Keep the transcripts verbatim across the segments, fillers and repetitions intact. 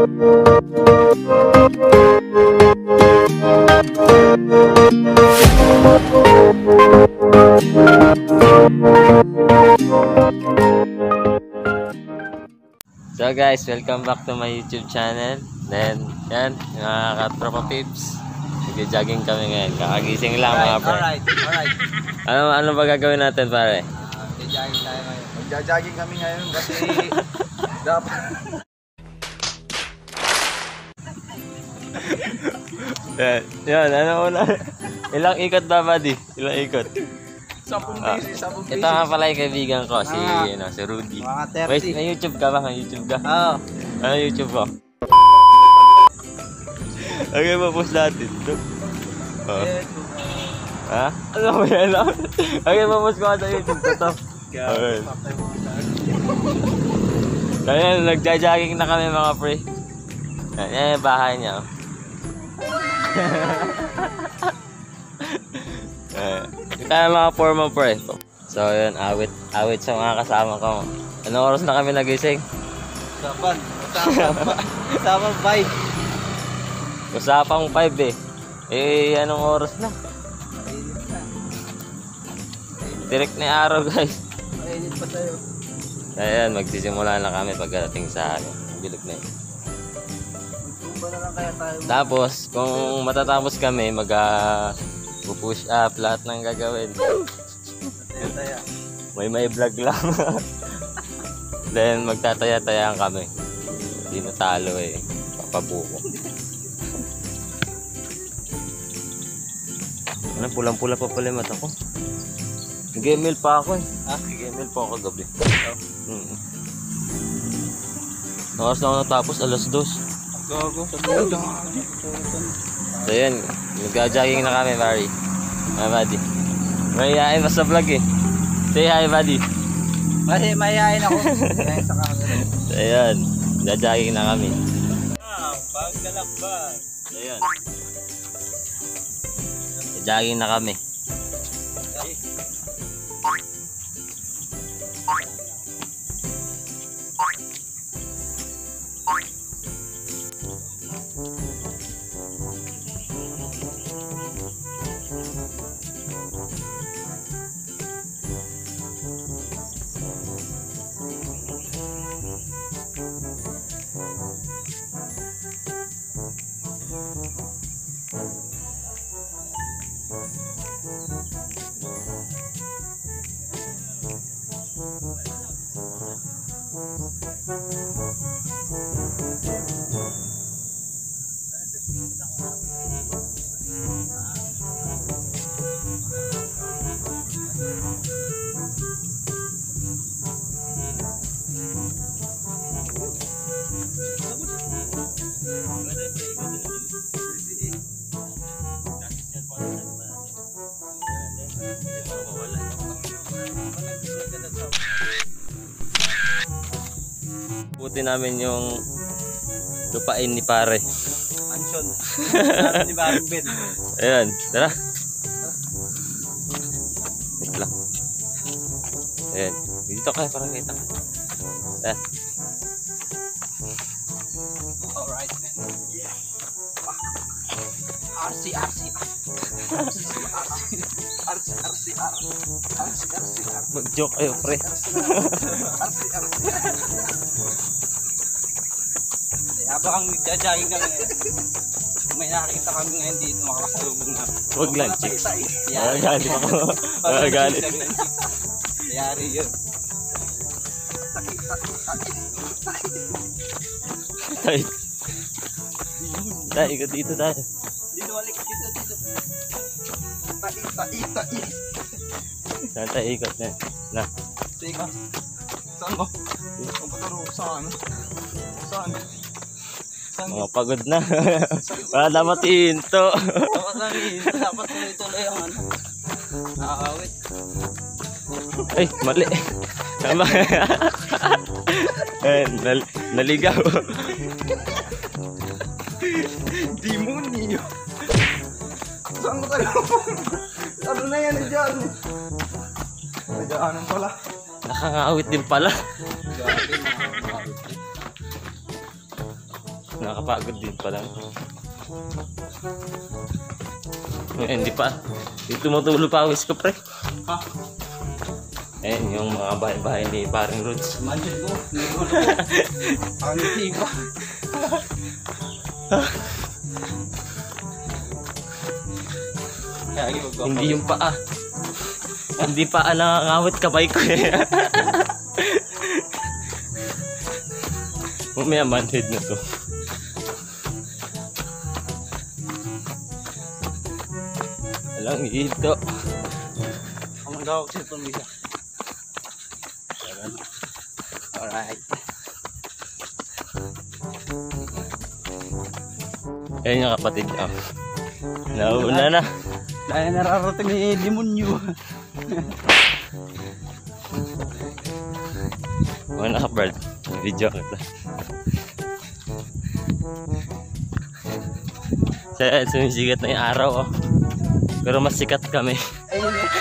So guys, welcome back to my YouTube channel. Then, yan, mga katropa peeps. Nag-jogging kami ngayon. Kakagising lang mga pre. Alright, alright. Ano, ano ba gagawin natin pare? Mag-jogging tayo ngayon. Mag-jogging kami ngayon kasi dapat. Yan, yan, ano una? Ilang ikot ba buddy? Ilang ikot? Sapong Ah, busy, sapong busy. ito nga pala yung kaibigan ko, si, Ah. ano, si Rudy. Mga thirty. Wait, may YouTube ka ba? May YouTube ka? Oo. Ano YouTube mo? Okay, mapost natin ito. Oh. Ha? Ano ba yan? Okay, mapost ko sa YouTube ko to. Okay. Kaya nagja-jogging na kami mga pre. Yan, yan yung bahay niya. Oh. Eh, ito yung mga forma pre. So yun, awit, awit sa mga kasama ko. Anong oras na kami nagising? Usapan. Usapan. Usapan five. Usapang five eh. Eh, anong oras na? Mainit na. Direct na yung araw guys. Mainit pa tayo. Ayan, magsisimula na kami pagdating sa ano, bilog na yun. Magtuba na lang kaya tayo. Tapos, kung matatapos kami, mag uh, push up lahat ng gagawin. Taya-taya. May may vlog lang. Then, magtataya-tayaan kami. Hindi natalo eh. Papabuko. Ano, pulang-pula pa pala yung mata ko. Nag-email pa ako eh. Ha? Nag-email pa ako gabi. Mm. Oras na ako natapos, alas dos. Gago. Sabi lang. So yun, nag-jogging na kami, Barry. Hi, buddy. Mahihain pa sa vlog eh. Say hi, buddy. Kasi mayayain ako. Mayayain sa camera. So yun, nag-jogging na kami. Ah, pagkalakbay. So yun. Nag-jogging na kami. Buti namin yung lupain ni pare. Mansion. Di ba ang bed? Ayan, tara. Wait lang. Ayan, dito ka para kita ka. Ayan. Alright, man. Yeah. R C, R C, R C, R C, R C, R C, R. Mag-joke kayo, pre. R C, R C. Habang nagja-jogging kami ngayon, may nakakita kami ngayon dito, makakasalubong na. Huwag lang, chicks. Yari. Magagalit ako. Magagalit. Yari yun. Tay. Tay, ikot dito tayo. Dito, balik. Dito, dito. Tai, tai, tai. Saan tayo ikot na? Na. Teka. Saan mo? Ang pataro, saan? Saan? Saan? Mga pagod na. Wala dapat hinto. Dapat lang hinto. Dapat tuloy-tuloy ang ano. Nakakawit. Ay, mali. Tama. Eh, nal naligaw. Demonyo. Saan mo tayo? Ano na yan dyan? Nagaanan pala. Nakakawit din pala. Grabe, nakakawit. Nakapagod din pala. Eh, hindi pa. Hindi tumutulo pa awis ko, pre. Ha? Ayan, yung mga bahay-bahay ni paring Roots. Imagine ko. Ang tiba. Hindi yung paa. Hindi paa nangangawit kamay ko eh. Mamaya manhead na to. Alang ito. Ang gawag sa itong isa. Alright. Ayan yung kapatid niya. Nauna na. Dahil nararating ni demonyo. Mga naka-bird. Video kita. Kaya sumisigat na yung araw oh. Pero mas sikat kami. Ayun eh.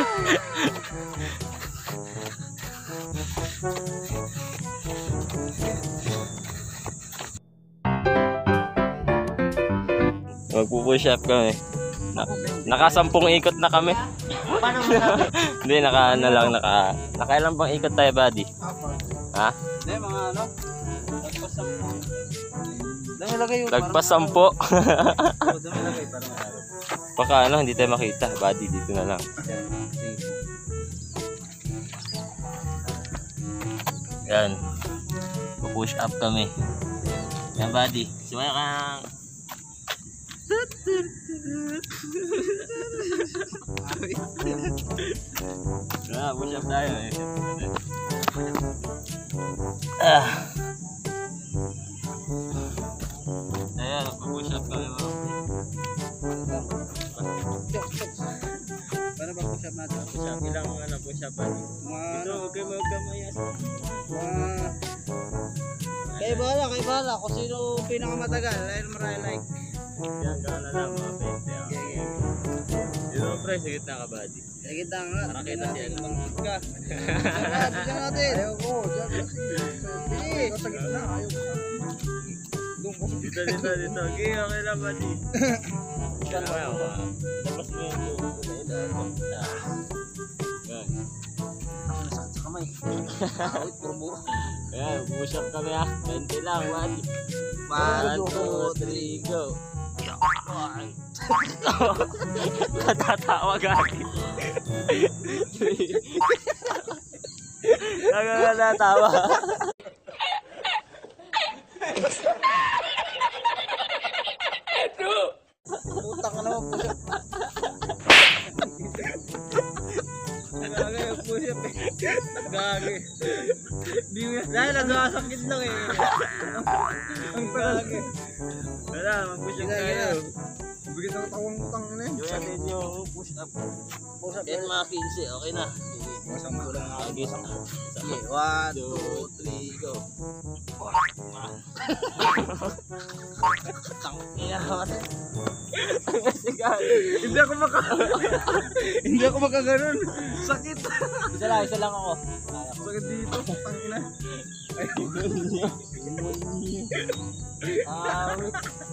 Magpupush up kami. Na, nakasampung ikot na kami. Paano mo sabi? Hindi, naka ano lang, naka nakailan bang ikot tayo, buddy? Ha? Hindi, mga ano? Lagpas sampo. Dami lagay yun. Lagpas sampo. Oo, dami lagay para malaro. Baka ano, hindi tayo makita, buddy, dito na lang. Yan. Pupush up kami. Yan, buddy. Sumaya kang ah, push up tayo eh. Ah. Ayan, push up kami mga. Paano ba push up natin? Push up, ilang ano push up buddy? Mga Ito, ano? huwag kayo magkamayas. Mga... Kayo bahala, kayo bahala. Kung sino pinakamatagal. Dahil marami like. Yan, gano'n na lang mga twenty ah. Dito pre, sa gitna ka buddy. Sa gitna nga. Para kita si ano. Mangkot ka. Diyan natin, natin. Ayaw ko. Diyan kasi. Hindi. Sa gitna. Ayaw ko. Doon ko. Dito, dito, dito. Okay, okay lang buddy. Yan, kaya ka. Tapos mo yung buko na ilan. Yan. Ako nasakit sa kamay. Awit, puro buka. Ayan, push up kami ah. twenty lang buddy. One, One, two, two, three, go. Natatawa gagi. Kaya natawa. Putang ka naman push up. Gagi, push up eh. Gagi. Di mo yan. Dahil nagkakasakit lang eh. Ang gagi. Wala, mag-push up Gina, tayo. Bigyan ng tawang utang na yun. Gawin natin yung push up. Push up. Yan mga fifty, okay na. Masang ko lang ako. Lagi sa Sige, one, two, three, go. Hindi ako maka... Hindi ako makaganon. Sakit. Isa lang, isa lang ako. Sakit dito. Tangina. Awit.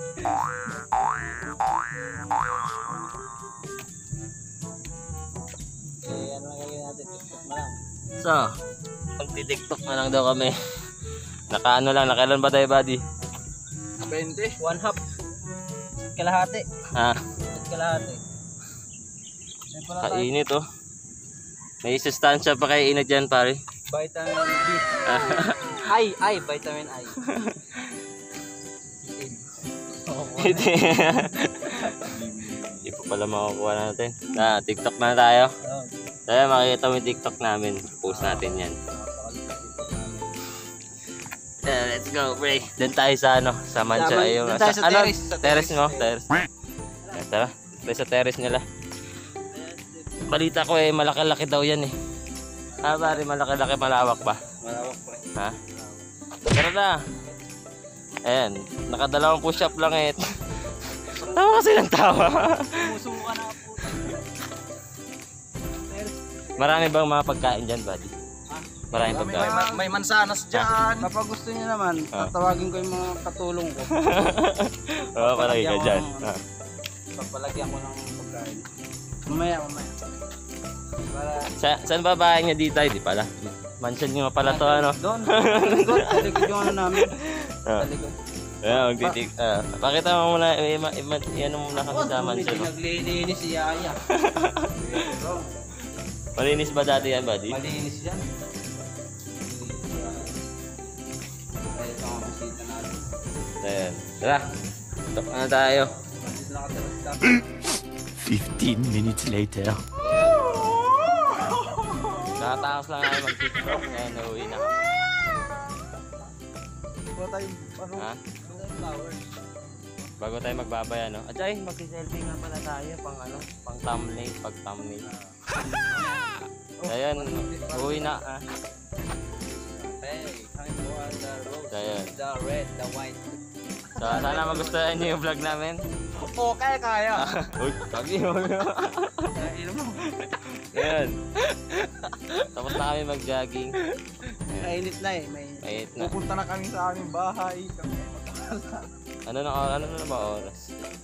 Eh, ano lang gagawin natin? TikTok na lang. So, magti-tiktok na lang daw kami. Naka ano lang, nakailan ba tayo buddy? twenty. One half. Kalahati. Ha? Kalahati. Ay, pala tayo. Kainit oh. May sustansya pa kayo init dyan pare. Vitamin B. Ay, ay, vitamin I. Hindi. Hindi pa pala makukuha natin. Na, TikTok na tayo. Kaya makikita mo yung TikTok namin. Post natin yan. Yeah, let's go, pre. Doon tayo sa ano, sa Mancha. Doon Yung, tayo sa ano, terrace, sa terrace terrace. mo, terrace. Ayan, tara, tayo sa terrace nila. Balita ko eh, malaki-laki daw yan eh. Ah, pare, malaki-laki, malawak ba? Malawak pa. Ha? Tara na. Ayan, nakadalawang push-up lang eh. Tawa kasi ng tawa. Musuka na po. Marami bang mga pagkain dyan, buddy? Ha? Maraming May, pagkain. may, may mansanas dyan. Kapag gusto niyo naman, Ah. tatawagin ko yung mga katulong ko. Oo, palagi ka dyan. Ah. Pagpalagyan ko ng pagkain. Mamaya, mamaya. Para... Sa, saan ba bahay niya dito? Di pala. Mansion nyo pala to, ano? Doon. Sa likod, sa likod yung ano namin. Ah. Sa likod. Ayan, magtitik. Ah. Pakita mo muna, ima, ima, yan muna kami sa mansion. no? Naglilinis si Yaya. Bro, Malinis ba dati yan, buddy? malinis yan. Ay, ito ang bisita natin. Ayan. Tara. Tok na tayo. Masis lang ka talaga. Fifteen minutes later. Nakatakas lang tayo mag-tiktok. Ayan, nauwi na. Wala tayong ano. Ha? Flowers. Bago tayo magbabaya, no? At ay, mag-selfie nga pala tayo pang ano, pang thumbnail, pag thumbnail. Ayan, uwi na. Ah. Hey, hangin mo ang the rose, Ayan. the red, the white. So, sana magustuhan niyo yung vlog namin. Oo, kaya kaya. Uy, sabi mo. Ano mo? Ayan. Tapos na kami mag-jogging. Mainit na eh. May... Mainit na. Pupunta na kami sa aming bahay. Kami Ano na, ano na ba oras?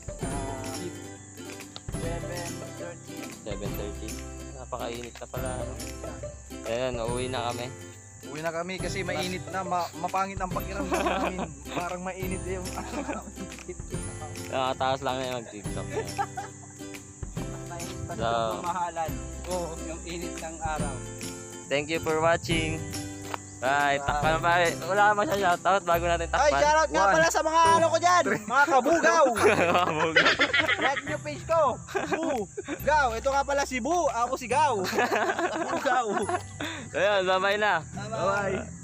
seven thirty. seven thirty. Napakainit na pala. Ano? Ayan, uuwi na kami. Uwi na kami kasi mainit na. Ma mapangit ang pakiramdam namin. Parang mainit yung Nakataas lang na mag-tiktok. Mainit pa So- sa mamahalan. Oo, yung init ng araw. Thank you for watching. Bye. Takpan pa. Wala ka ba siya shoutout bago natin Ay, takpan? shoutout nga One, pala sa mga ano ko dyan. Mga kabugaw. Mamug. Like nyo page ko. Bu. Gaw. Ito nga pala si Bu. Ako si Gaw. Bugaw. Ayan, bye-bye na. Bye-bye.